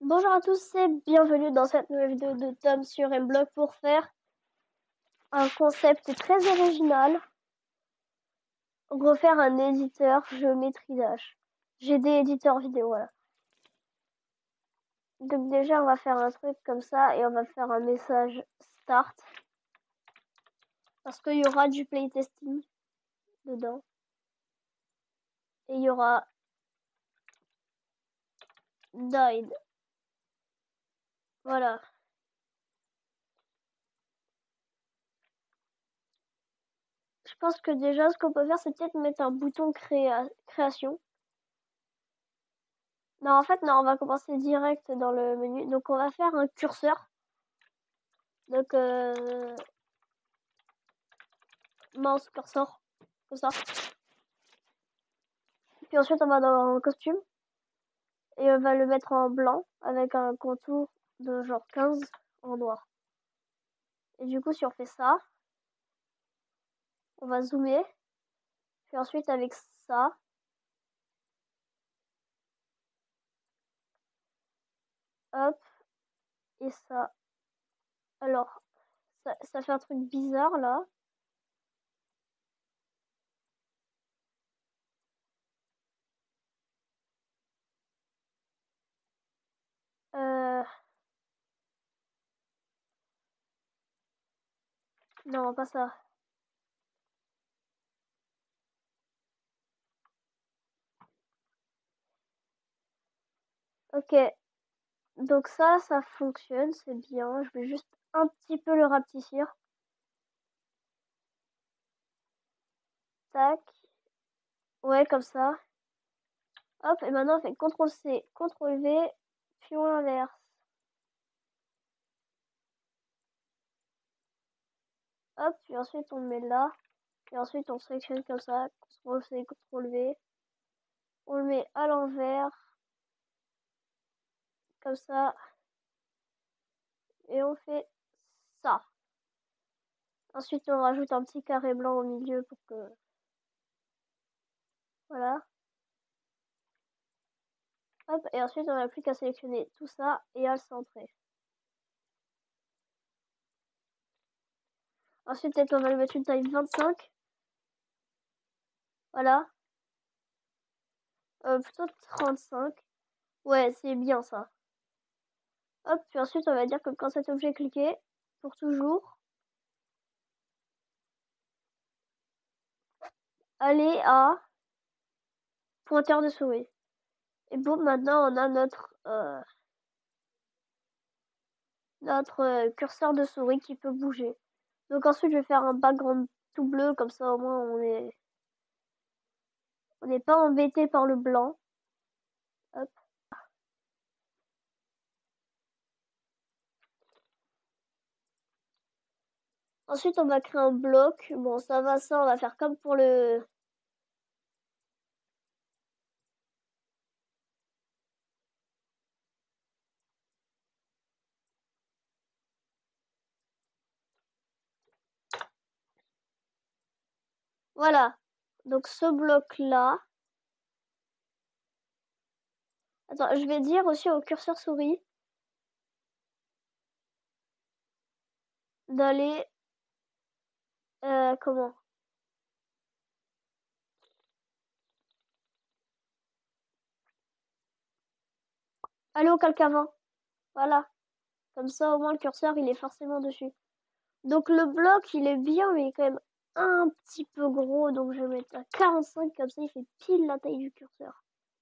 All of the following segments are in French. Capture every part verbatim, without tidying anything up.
Bonjour à tous et bienvenue dans cette nouvelle vidéo de Tom sur Mblox pour faire un concept très original, refaire un éditeur géométrie dash. J'ai des éditeurs vidéo, voilà. Donc déjà on va faire un truc comme ça et on va faire un message start parce qu'il y aura du playtesting dedans et il y aura died. Voilà. Je pense que déjà ce qu'on peut faire c'est peut-être mettre un bouton créa création. Non, en fait, non, on va commencer direct dans le menu. Donc, on va faire un curseur. Donc, euh, mouse curseur, comme ça. Puis ensuite, on va dans un costume. Et on va le mettre en blanc avec un contour de genre quinze en noir. Et du coup, si on fait ça, on va zoomer. Puis ensuite, avec ça, hop, et ça. Alors, ça, ça fait un truc bizarre là. Euh... Non, pas ça. Ok, donc ça, ça fonctionne, c'est bien. Je vais juste un petit peu le rapetisser. Tac. Ouais, comme ça. Hop, et maintenant on fait contrôle C, contrôle V, puis on inverse. Hop, puis ensuite on le met là. Et ensuite on sélectionne comme ça. contrôle C, contrôle V. On le met à l'envers. Comme ça. Et on fait ça. Ensuite on rajoute un petit carré blanc au milieu pour que... Voilà. Hop, et ensuite on n'a plus qu'à sélectionner tout ça et à le centrer. Ensuite peut-être on va le mettre une taille vingt-cinq. Voilà. Euh, plutôt trente-cinq. Ouais, c'est bien ça. Hop, puis ensuite on va dire que quand cet objet est cliqué, pour toujours, aller à pointeur de souris. Et bon, maintenant on a notre euh, notre euh, curseur de souris qui peut bouger. Donc ensuite je vais faire un background tout bleu, comme ça au moins on est on n'est pas embêté par le blanc. Hop. Ensuite on va créer un bloc. Bon ça va, ça on va faire comme pour le voilà. Donc ce bloc là. Attends, je vais dire aussi au curseur souris d'aller euh, comment aller au calque avant. Voilà. Comme ça au moins le curseur il est forcément dessus. Donc le bloc il est bien mais il est quand même un petit peu gros, donc je vais mettre à quarante-cinq, comme ça il fait pile la taille du curseur.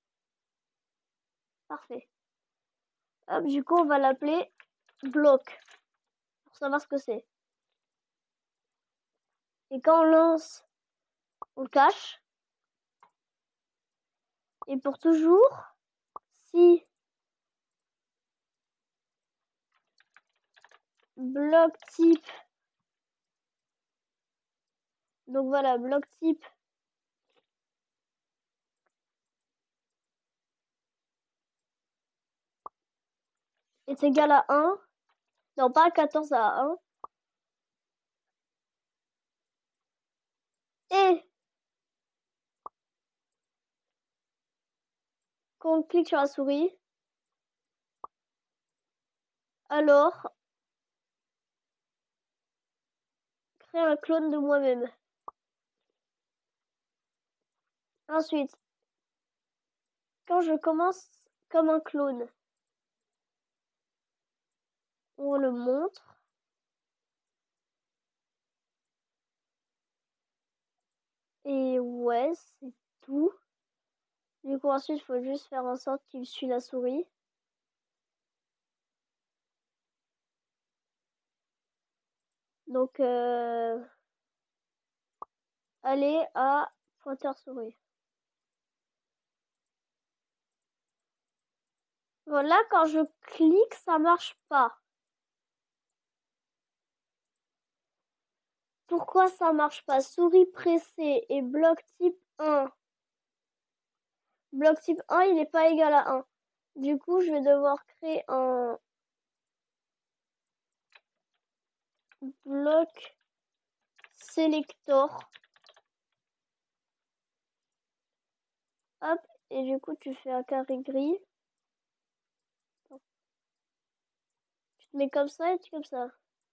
Parfait. Hop, du coup on va l'appeler bloc pour savoir ce que c'est. Et quand on lance, on le cache. Et pour toujours, si bloc type, donc voilà, bloc type est égal à un, non pas à quatorze, à un, et quand on clique sur la souris, Alors, créer un clone de moi-même. Ensuite, quand je commence comme un clone, on le montre. Et ouais, c'est tout. Du coup, ensuite, il faut juste faire en sorte qu'il suit la souris. Donc, euh, aller à pointeur souris. Voilà, quand je clique, ça marche pas. Pourquoi ça marche pas? Souris pressée et bloc type un. Bloc type un, il n'est pas égal à un. Du coup, je vais devoir créer un bloc selector. Hop, et du coup, tu fais un carré gris. Tu te mets comme ça et tu comme ça.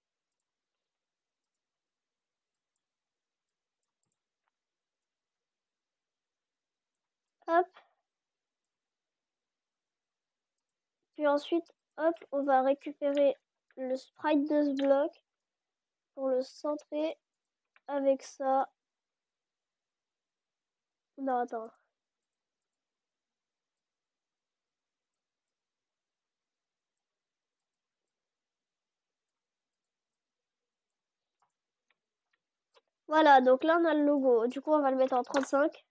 Hop. Puis ensuite, hop, on va récupérer le sprite de ce bloc pour le centrer avec ça. Non, attends. Voilà, donc là on a le logo. Du coup, on va le mettre en trente-cinq.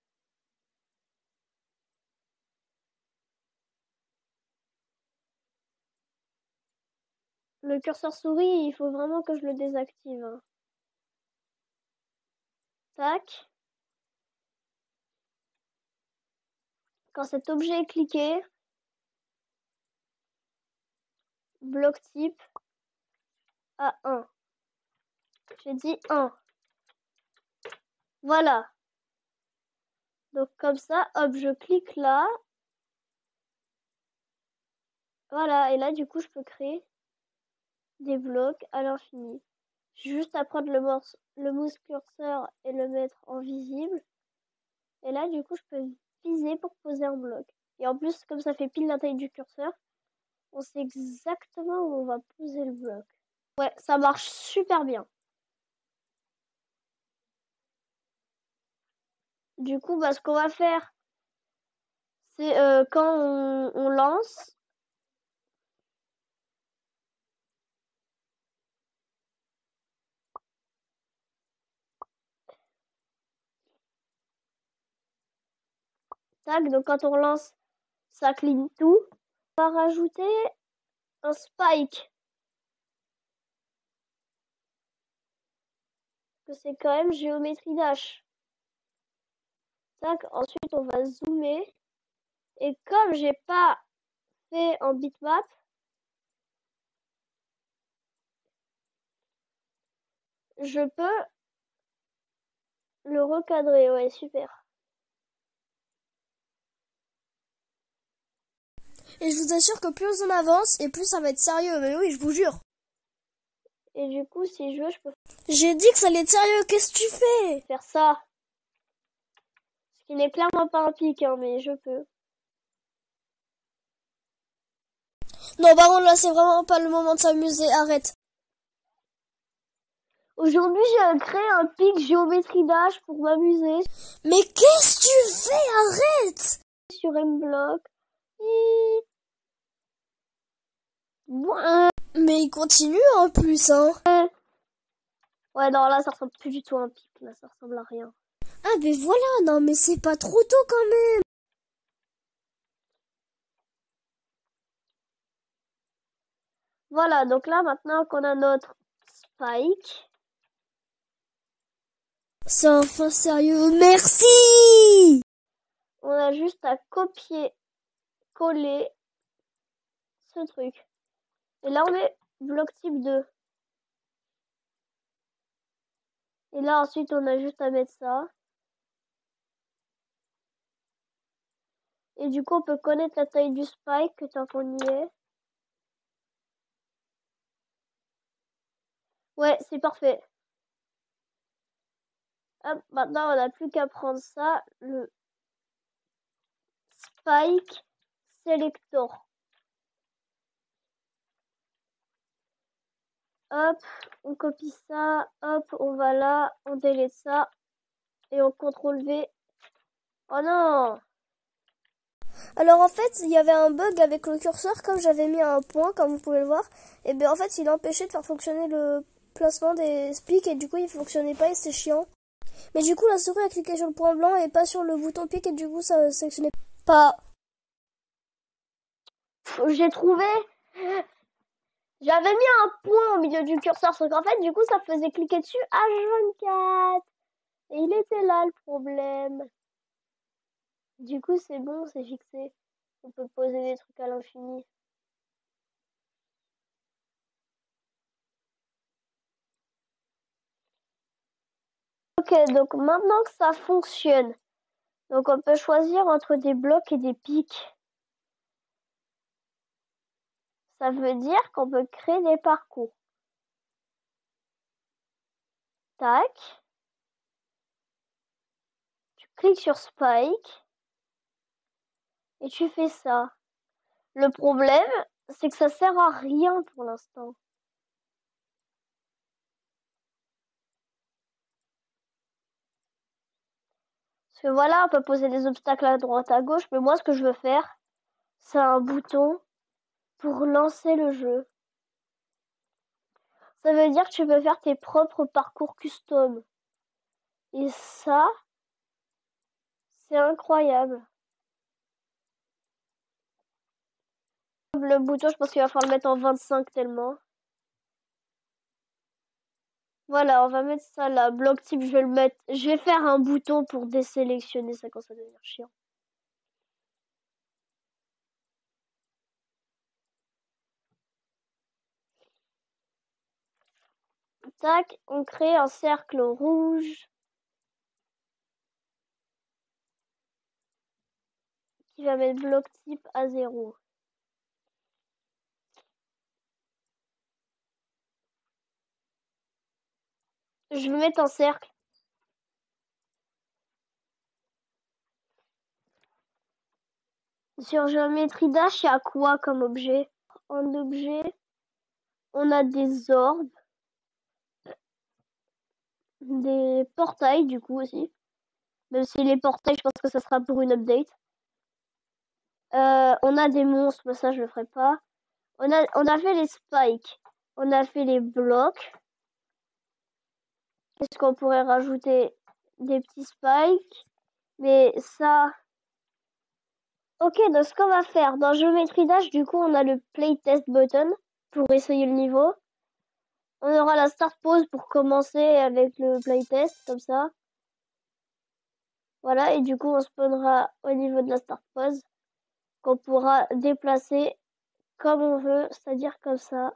Le curseur souris, il faut vraiment que je le désactive. Hein. Tac. Quand cet objet est cliqué, bloc type à un. J'ai dit un. Voilà. Donc comme ça, hop, je clique là. Voilà, et là du coup je peux créer des blocs à l'infini. J'ai juste à prendre le, morce, le mouse curseur et le mettre en visible. Et là du coup je peux viser pour poser un bloc. Et en plus, comme ça fait pile la taille du curseur, on sait exactement où on va poser le bloc. Ouais, ça marche super bien. Du coup, bah, ce qu'on va faire, c'est euh, quand on, on lance, tac, donc quand on lance, ça cligne tout. On va rajouter un spike. Que c'est quand même géométrie dash. Tac, ensuite on va zoomer. Et comme j'ai pas fait en bitmap, je peux le recadrer. Ouais, super. Et je vous assure que plus on avance, et plus ça va être sérieux. Mais oui, je vous jure. Et du coup, si je veux, je peux J'ai dit que ça allait être sérieux, qu'est-ce que tu fais? faire ça. Ce qui n'est clairement pas un pic, hein, mais je peux. Non, par contre, là, c'est vraiment pas le moment de s'amuser, arrête. Aujourd'hui, j'ai créé un pic géométrie dash pour m'amuser Mais qu'est-ce que tu fais? Arrête! sur M-Block. Ouais, Mais il continue en plus, hein. Ouais, non, là, ça ressemble plus du tout à un pic. Là, ça ressemble à rien. Ah, ben voilà, non, mais c'est pas trop tôt quand même. Voilà, donc là, maintenant qu'on a notre spike, C'est enfin sérieux, merci! on a juste à copier, coller ce truc. Et là, on met bloc type deux. Et là, ensuite, on a juste à mettre ça. Et du coup, on peut connaître la taille du spike tant qu'on y est. Ouais, c'est parfait. Hop, maintenant on n'a plus qu'à prendre ça, le Spike Selector. Hop, on copie ça, hop, on va là, on délète ça, et on contrôle V. Oh non! Alors en fait, il y avait un bug avec le curseur, comme j'avais mis un point, comme vous pouvez le voir. Et bien en fait, il empêchait de faire fonctionner le placement des spics et du coup, il fonctionnait pas et c'est chiant. Mais du coup, la souris a cliqué sur le point blanc et pas sur le bouton pic et du coup, ça sélectionnait pas. J'ai trouvé... J'avais mis un point au milieu du curseur, sauf qu'en fait, du coup, ça faisait cliquer dessus H vingt-quatre. Et il était là, le problème. Du coup, c'est bon, c'est fixé. On peut poser des trucs à l'infini. Ok, donc maintenant que ça fonctionne, donc on peut choisir entre des blocs et des pics. Ça veut dire qu'on peut créer des parcours. Tac. Tu cliques sur Spike. Et tu fais ça. Le problème, c'est que ça sert à rien pour l'instant. Parce que voilà, on peut poser des obstacles à droite, à gauche, mais moi, ce que je veux faire, c'est un bouton pour lancer le jeu. Ça veut dire que tu peux faire tes propres parcours custom. Et ça, c'est incroyable. Le bouton, je pense qu'il va falloir le mettre en vingt-cinq tellement. Voilà, on va mettre ça là. Bloc type, je vais le mettre. Je vais faire un bouton pour désélectionner ça quand ça devient chiant. Tac, on crée un cercle rouge qui va mettre bloc type à zéro. Je vais mettre un cercle. Sur géométrie dash, il y a quoi comme objet? En objet, on a des orbes, des portails du coup aussi. Même si les portails, je pense que ça sera pour une update. Euh, on a des monstres, mais ça je le ferai pas. On a, on a fait les spikes. On a fait les blocs. Est-ce qu'on pourrait rajouter des petits spikes? Mais ça... Ok, donc ce qu'on va faire, dans Geometry Dash, du coup, on a le Playtest button pour essayer le niveau. On aura la Start Pause pour commencer avec le Playtest, comme ça. Voilà, et du coup, on spawnera au niveau de la Start Pause, qu'on pourra déplacer comme on veut, c'est-à-dire comme ça.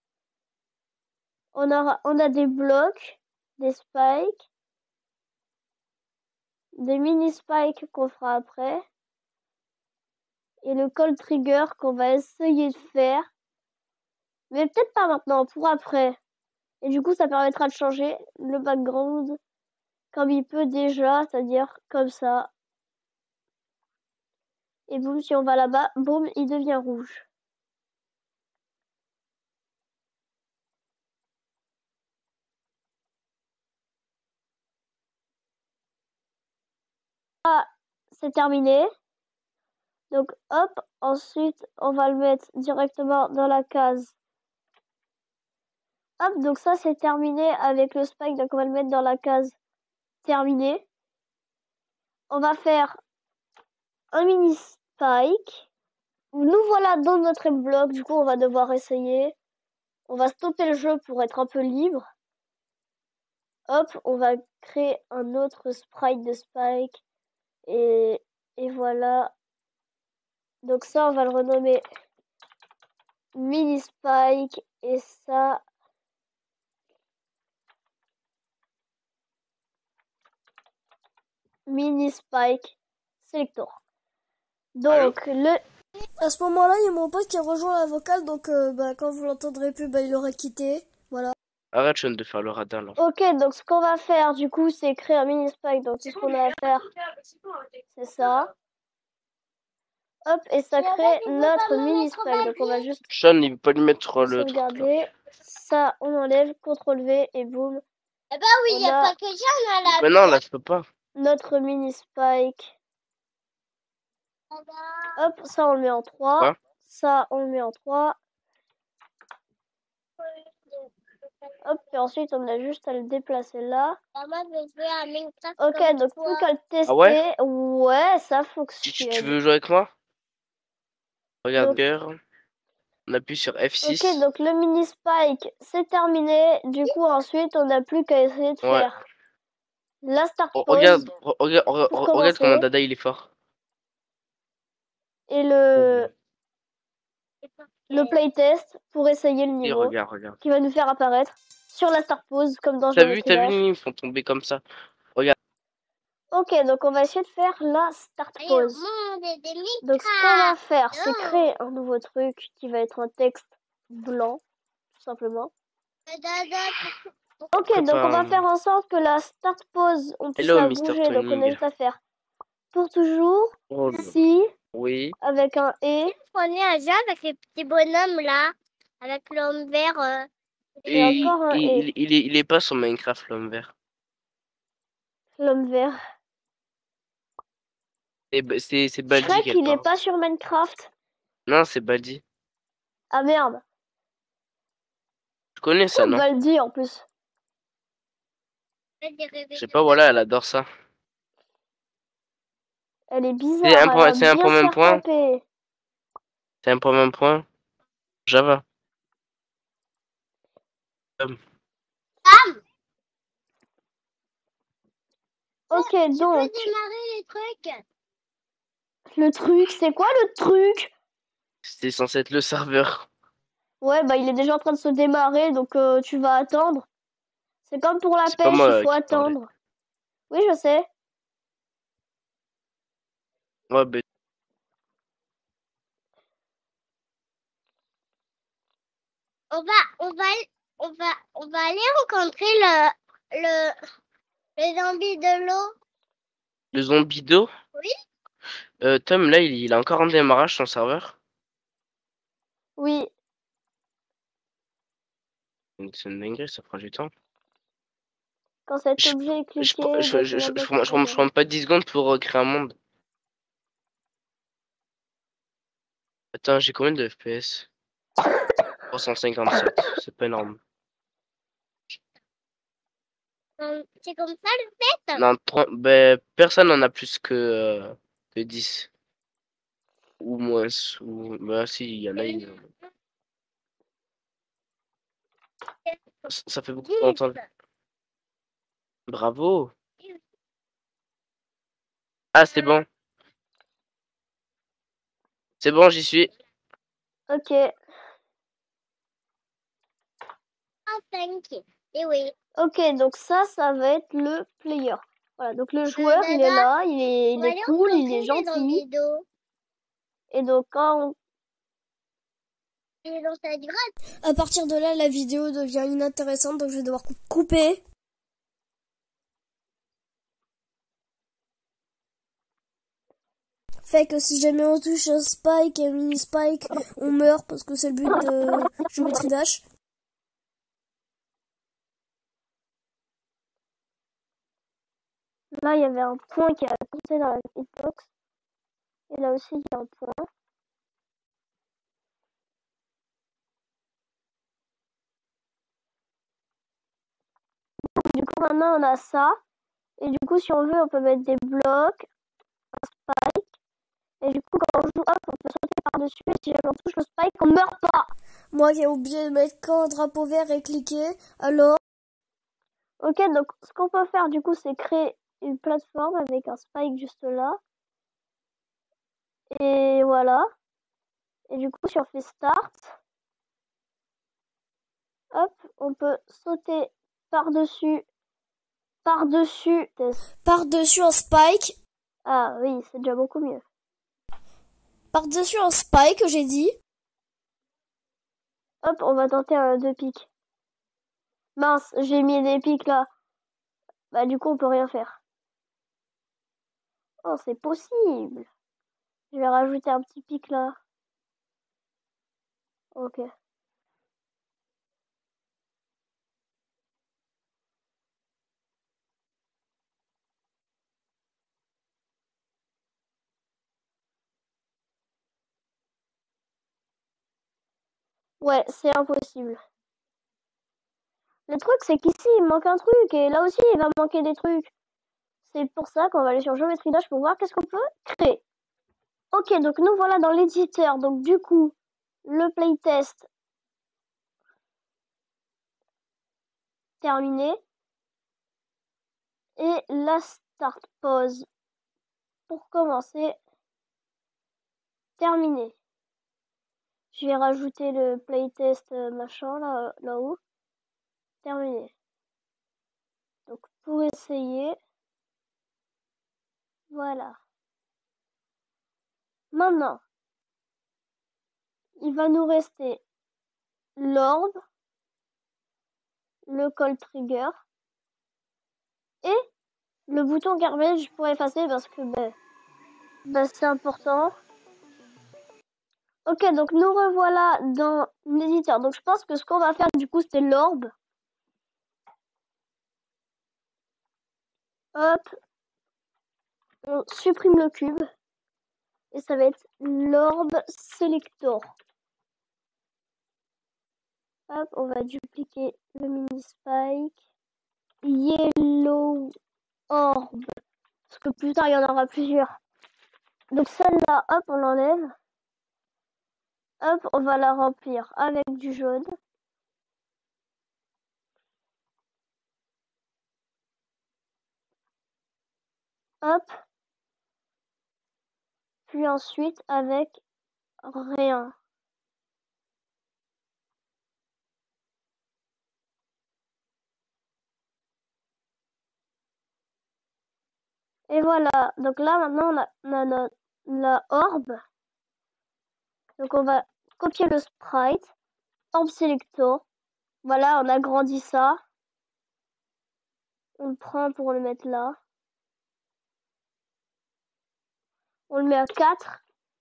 On aura, on a des blocs, des spikes, des mini spikes qu'on fera après, et le call trigger qu'on va essayer de faire, mais peut-être pas maintenant, pour après. Et du coup, ça permettra de changer le background comme il peut déjà, c'est-à-dire comme ça. Et boum, si on va là-bas, boum, il devient rouge. Ah, c'est terminé. Donc hop, ensuite on va le mettre directement dans la case. Hop, donc ça c'est terminé avec le spike, donc on va le mettre dans la case terminé. On va faire un mini spike. Nous voilà dans notre bloc, du coup on va devoir essayer. On va stopper le jeu pour être un peu libre. Hop, on va créer un autre sprite de spike. Et, et voilà. Donc ça, on va le renommer Mini Spike. Et ça... Mini Spike Selector. Donc, Allô le... À ce moment-là, il y a mon pote qui a rejoint la vocale, donc euh, bah, quand vous l'entendrez plus, bah, il aurait quitté. Voilà. Arrête, je viens de faire le radin là. Ok, donc ce qu'on va faire du coup, c'est créer un mini spike. Donc tout ce qu'on a à faire, c'est ça. Hop, et ça crée notre mini spike. Donc on va juste Sean, il veut pas lui mettre le truc là. sauvegarder. Ça, on enlève, contrôle V et boum. Eh ben oui, il n'y On a a pas que ça, on a la Mais non, là, je peux pas. notre mini spike. Hop, ça on le met en trois. Quoi? Ça on le met en trois. Hop, et ensuite on a juste à le déplacer là. Ok, donc plus qu'à le tester. Ah ouais? Ouais, ça Tu, tu- fonctionne. tu veux jouer avec moi? Regarde, Donc- cœur. On appuie sur F six. Ok, donc le mini spike, c'est terminé. Du coup, ensuite, on n'a plus qu'à essayer de Ouais. faire la start Oh, pose regarde, re- regarde, re- pour re- regarde comment commencer. Dada il est fort. Et le, le playtest pour essayer le Et niveau regarde, regarde. qui va nous faire apparaître sur la start pose comme dans T'as vu, Geometry t'as vu, Dash. ils font tomber comme ça. Ok, donc on va essayer de faire la start pose. Donc ce qu'on va faire, c'est créer un nouveau truc qui va être un texte blanc, tout simplement. Ok, Prépare donc on va un- faire en sorte que la start pose, on puisse Hello, la Mister bouger. Donc on a Tuning. juste à faire pour toujours, Oh, le- si, oui. avec un et. Prenez un jeu avec les petits bonhommes là, avec l'homme vert. euh, Et Et encore un il, et. il, il est, il est pas sur Minecraft, l'homme vert. L'homme vert. Et b- C'est c'est Baldi Shrek, qu'elle il est parle. pas sur Minecraft. Non, c'est Baldi. Ah merde. Je connais ça, Oh, non? Baldi en plus. Je sais pas, voilà, elle adore ça. Elle est C'est bizarre, un elle point, va c'est un bien point se même faire point. taper. C'est un point même point. Java. Ok, Tu donc, peux démarrer les trucs. le truc, c'est quoi le truc? C'était censé être le serveur. Ouais, bah il est déjà en train de se démarrer, donc euh, tu vas attendre. C'est comme pour la C'est pas pêche, moi il euh, faut qui parlais. attendre. Oui, je sais. Ouais, ben, On va, on va, on va, on va aller rencontrer le, le, le zombie de l'eau. le zombie d'eau. Oui. Euh, Tom, là, il, il a encore en démarrage son serveur. Oui. C'est une dinguerie, ça prend du temps. Quand cet Je, objet est je, cliqué, je, je, je, je, je, prends- je prends- je prends pas dix secondes pour euh, créer un monde. Attends, j'ai combien de F P S? trois cent cinquante-sept, c'est pas énorme. Hum, C'est comme ça le fait. Non, trois- ben, personne n'en a plus que, euh, que dix. Ou moins. Ou... Bah si, il y en a une. Ça, ça fait beaucoup longtemps. Bravo. Ah, c'est bon. C'est bon, j'y suis. Ok. Ah, thank you. Et oui. Ok, donc ça, ça va être le player. Voilà, donc le Euh, joueur, il est Dada, là, il est, on il va est aller cool, il rencontrer est les gentil. zombies d'eau. Et donc quand on... Il est dans sa grotte. À partir de là, la vidéo devient inintéressante, donc je vais devoir cou- couper. Fait que si jamais on touche un spike, un mini spike, on meurt parce que c'est le but de Geometry Dash. Là, il y avait un point qui a poussé dans la hitbox. Et là aussi, il y a un point. Du coup, maintenant, on a ça. Et du coup, si on veut, on peut mettre des blocs, un spike. Et du coup, quand on joue, hop, on peut sauter par-dessus. Et si jamais on touche le spike, on meurt pas. Moi qui ai oublié de mettre quand un drapeau vert est cliqué, alors... Ok, donc ce qu'on peut faire, du coup, c'est créer une plateforme avec un spike juste là. Et voilà. Et du coup, si on fait start, hop, on peut sauter par-dessus, par-dessus. Par-dessus un spike, Ah oui, c'est déjà beaucoup mieux. par-dessus un spike, j'ai dit. Hop, on va tenter un deux pics. Mince, j'ai mis des pics là. Bah du coup on peut rien faire. Oh c'est possible. Je vais rajouter un petit pic là. Ok. Ouais, c'est impossible. Le truc c'est qu'ici il manque un truc et là aussi il va manquer des trucs. C'est pour ça qu'on va aller sur Geometry Dash pour voir qu'est-ce qu'on peut créer. Ok, donc nous voilà dans l'éditeur. Donc du coup, le playtest terminé. Et la start pause pour commencer terminé. Je vais rajouter le playtest machin là, là-haut. Terminé. Donc pour essayer, voilà. Maintenant, il va nous rester l'orbe, le call trigger et le bouton garbage pour effacer parce que ben, ben, c'est important. Ok, donc nous revoilà dans l'éditeur. Donc je pense que ce qu'on va faire du coup c'est l'orbe. Hop, on supprime le cube. Et ça va être l'orbe selector. Hop, on va dupliquer le mini spike. Yellow orb. Parce que plus tard, il y en aura plusieurs. Donc celle-là, hop, on l'enlève. Hop, on va la remplir avec du jaune. Hop. Puis ensuite avec rien. Et voilà. Donc là, maintenant, on a, on a notre, la orbe. Donc on va copier le sprite. Orb selector. Voilà, on agrandit ça. On le prend pour le mettre là. On le met à quatre.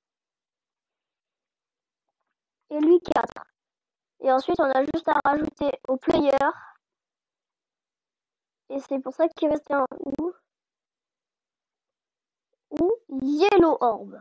Et lui quatre. Et ensuite, on a juste à rajouter au player. Et c'est pour ça qu'il reste un ou. Ou yellow orb.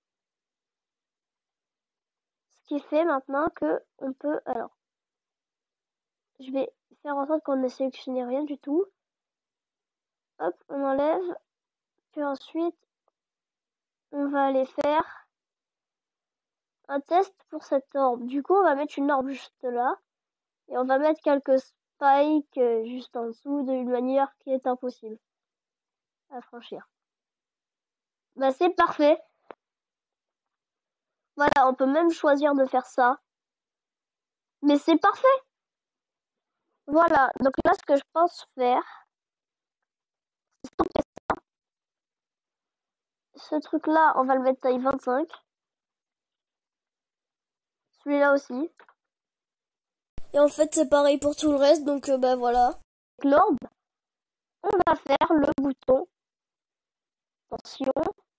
Ce qui fait maintenant que on peut... Alors, je vais faire en sorte qu'on ne sélectionne rien du tout. Hop, on enlève. Puis ensuite, on va aller faire un test pour cette orbe. Du coup, on va mettre une orbe juste là. Et on va mettre quelques spikes juste en dessous d'une manière qui est impossible à franchir. Bah c'est parfait. Voilà, on peut même choisir de faire ça. Mais c'est parfait. Voilà, donc là ce que je pense faire, c'est stopper ça. Ce truc là, on va le mettre taille vingt-cinq. Celui-là aussi. Et en fait, c'est pareil pour tout le reste, donc euh, bah voilà. L'orbe, on va faire le bouton. Attention.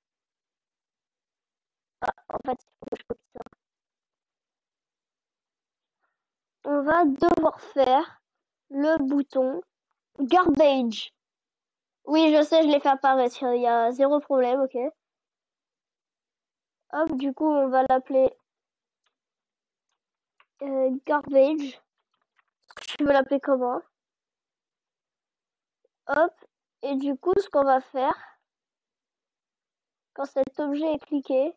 Ah, en fait, il faut que je copie ça. On va devoir faire le bouton garbage. Oui, je sais, je l'ai fait apparaître. Il y a zéro problème, ok. Hop, du coup, on va l'appeler euh, garbage. Je veux l'appeler comment? Hop, et du coup, ce qu'on va faire, quand cet objet est cliqué,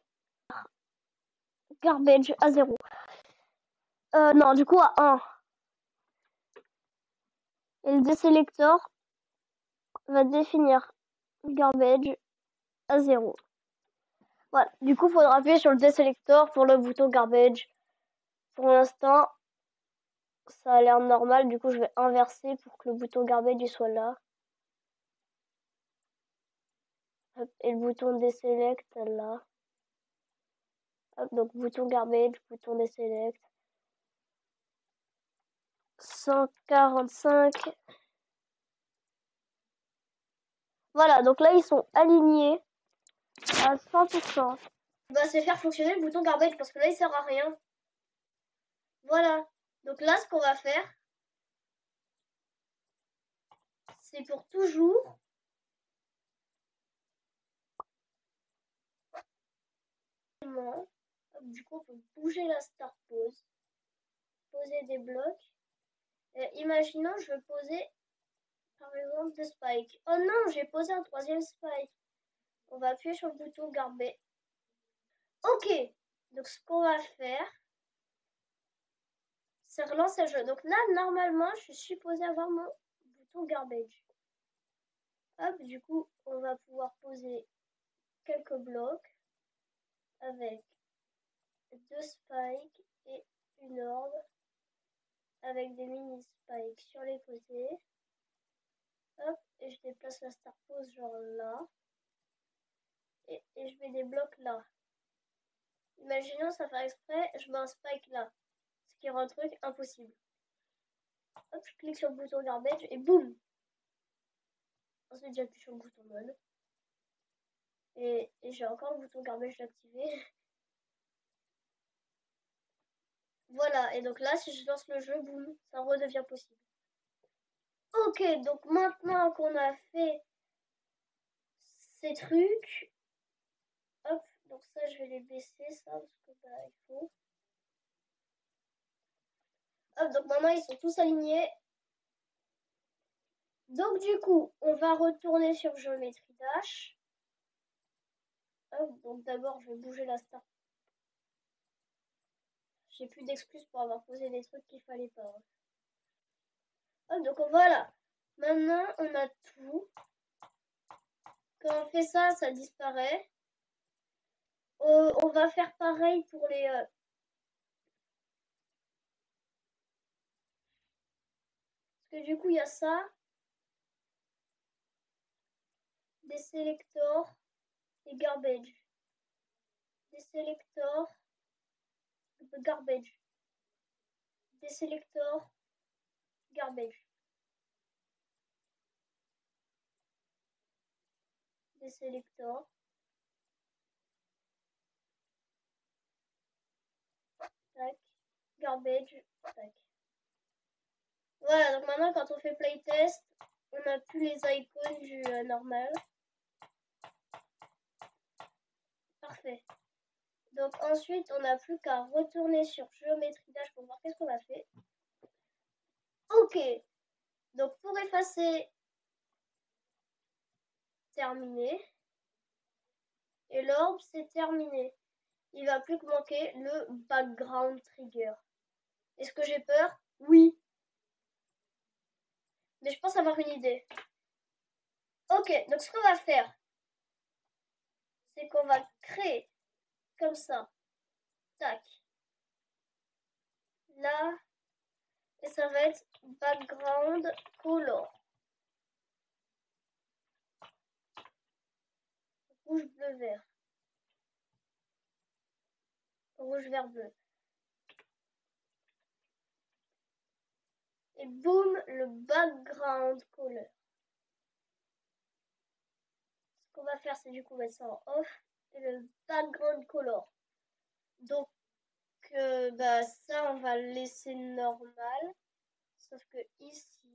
garbage à zéro. Euh, non, du coup à un. Et le deselector va définir garbage à zéro. Voilà, du coup, il faudra appuyer sur le deselector pour le bouton garbage. Pour l'instant, ça a l'air normal, du coup, je vais inverser pour que le bouton garbage il soit là. Hop, et le bouton deselect là. Hop, donc bouton garbage, bouton deselect. cent quarante-cinq. Voilà, donc là ils sont alignés à cent pour cent. Bah, c'est faire fonctionner le bouton garbage parce que là il sert à rien. Voilà, donc là ce qu'on va faire, c'est pour toujours du coup on peut bouger la start pose, poser des blocs. Et imaginons je veux poser par exemple des spikes. Oh non, j'ai posé un troisième spike. On va appuyer sur le bouton garbage. Ok, donc ce qu'on va faire, c'est relancer le jeu. Donc là, normalement, je suis supposée avoir mon bouton garbage. Hop, du coup, on va pouvoir poser quelques blocs avec deux spikes et une orbe avec des mini spikes sur les côtés. Hop, et je déplace la star pose genre là. Et, et je mets des blocs là. Imaginons, ça fait exprès, je mets un spike là. Ce qui rend un truc impossible. Hop, je clique sur le bouton garbage et boum. Ensuite, j'appuie sur le bouton mode. Et, et j'ai encore le bouton garbage activé. Voilà, et donc là, si je lance le jeu, boum, ça redevient possible. Ok, donc maintenant qu'on a fait ces trucs, hop, donc ça, je vais les baisser, ça, parce que bah, il faut. Hop, donc maintenant, ils sont tous alignés. Donc du coup, on va retourner sur Geometry Dash. Hop, donc d'abord, je vais bouger la star. J'ai plus d'excuses pour avoir posé des trucs qu'il fallait pas. Hop, donc voilà. Maintenant, on a tout. Quand on fait ça, ça disparaît. Euh, on va faire pareil pour les... Euh... Parce que du coup, il y a ça. Des sélecteurs et garbage. Des sélecteurs, garbage. Des sélecteurs, garbage. Des sélecteurs. Tac. Garbage. Tac. Voilà, donc maintenant quand on fait playtest, on n'a plus les icônes du euh, normal. Parfait. Donc ensuite, on n'a plus qu'à retourner sur Geometry Dash pour voir qu'est-ce qu'on a fait. Ok. Donc pour effacer, terminé. Et l'orbe, c'est terminé. Il va plus que manquer le background trigger. Est-ce que j'ai peur? Oui. Mais je pense avoir une idée. Ok, donc ce qu'on va faire, c'est qu'on va créer comme ça. Tac. Là. Et ça va être background color. Rouge, bleu, vert. Rouge, vert, bleu. Et boum, le background color. Ce qu'on va faire, c'est du coup mettre ça en off. Et le background color. Donc, euh, bah, ça, on va le laisser normal. Sauf que ici,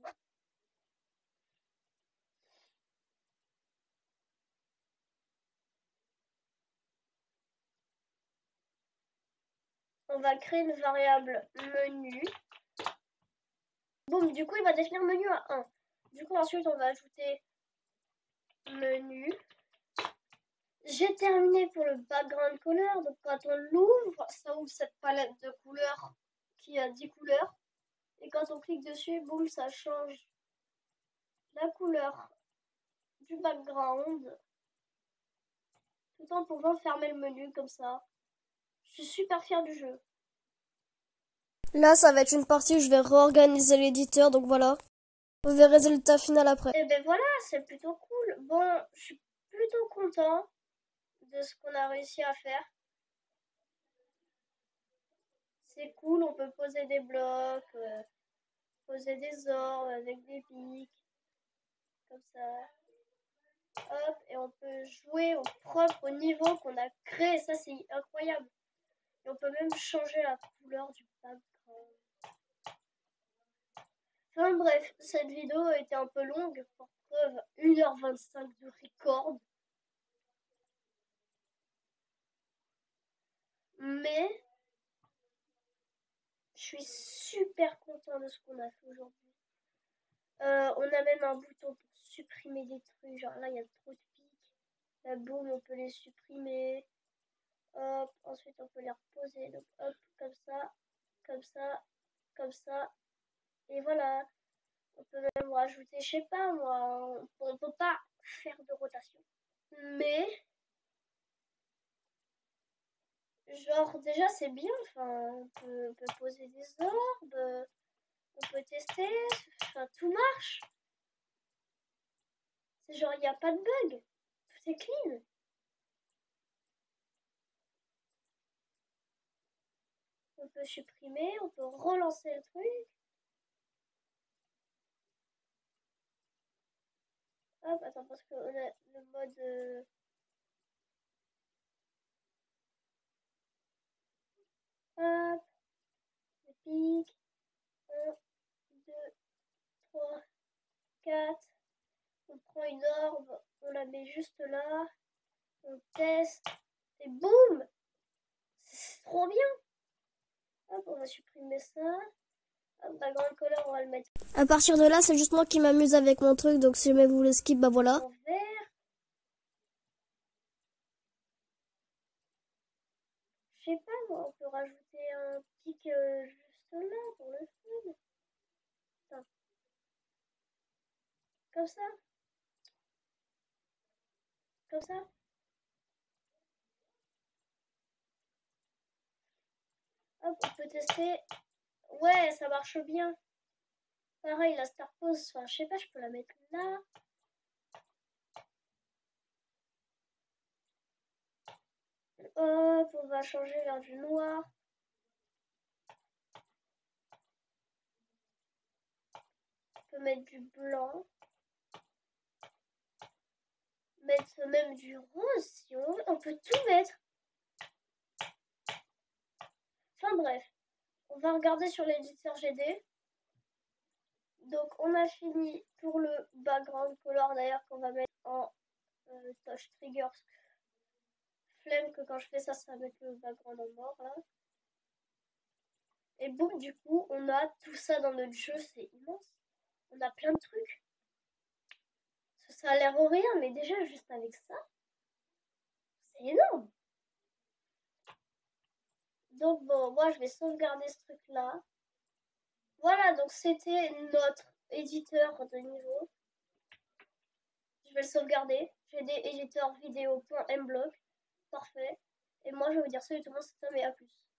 on va créer une variable menu. Boum, du coup, il va définir menu à un. Du coup, ensuite, on va ajouter menu. J'ai terminé pour le background color. Donc, quand on l'ouvre, ça ouvre cette palette de couleurs qui a dix couleurs. Et quand on clique dessus, boum, ça change la couleur du background. Tout en pouvant fermer le menu comme ça. Je suis super fière du jeu. Là, ça va être une partie où je vais réorganiser l'éditeur, donc voilà. Vous verrez le résultat final après. Et ben voilà, c'est plutôt cool. Bon, je suis plutôt content de ce qu'on a réussi à faire. C'est cool, on peut poser des blocs, euh, poser des orbes avec des pics. Comme ça. Hop, et on peut jouer au propre niveau qu'on a créé. Ça, c'est incroyable. Et on peut même changer la couleur du background. Enfin bref, cette vidéo a été un peu longue. Pour preuve, une heure vingt-cinq de record. Mais je suis super content de ce qu'on a fait aujourd'hui. Euh, on a même un bouton pour supprimer des trucs. Genre là, il y a trop de pics. Là, boum, on peut les supprimer. Hop, ensuite on peut les reposer. Donc hop, comme ça, comme ça, comme ça. Et voilà. On peut même rajouter, je sais pas moi, on, on peut pas faire de rotation. Mais, genre déjà c'est bien, enfin, on peut, on peut poser des orbes, on peut tester, enfin tout marche. C'est genre il n'y a pas de bug, tout est clean. On peut supprimer, on peut relancer le truc. Hop, attends, parce qu'on a le mode... Euh... Hop, le pic. un, deux, trois, quatre. On prend une orbe, on la met juste là. On teste. Et boum! C'est trop bien! Hop, on va supprimer ça. Hop, background color, on va le mettre À partir de là, c'est juste moi qui m'amuse avec mon truc, donc si jamais vous voulez skip, bah voilà. en vert. Je sais pas, moi, on peut rajouter un pic euh, juste là pour le fun. Attends. Comme ça. Comme ça. Hop, on peut tester. Ouais, ça marche bien. Pareil, la star pose, enfin, je sais pas, je peux la mettre là. Hop, on va changer vers du noir. On peut mettre du blanc. Mettre même du rose si on veut. On peut tout mettre. Enfin bref, on va regarder sur l'éditeur G D. Donc on a fini pour le background color d'ailleurs qu'on va mettre en euh, touch trigger. Flemme que quand je fais ça, ça va mettre le background en mort là. Et boum, du coup, on a tout ça dans notre jeu, c'est immense. On a plein de trucs. Ça a l'air rien, mais déjà juste avec ça, c'est énorme. Donc bon, moi je vais sauvegarder ce truc là. Voilà, donc c'était notre éditeur de niveau. Je vais le sauvegarder. J'ai des éditeurs vidéo.mblock. Parfait. Et moi je vais vous dire salut tout le monde, c'est Tom et à plus.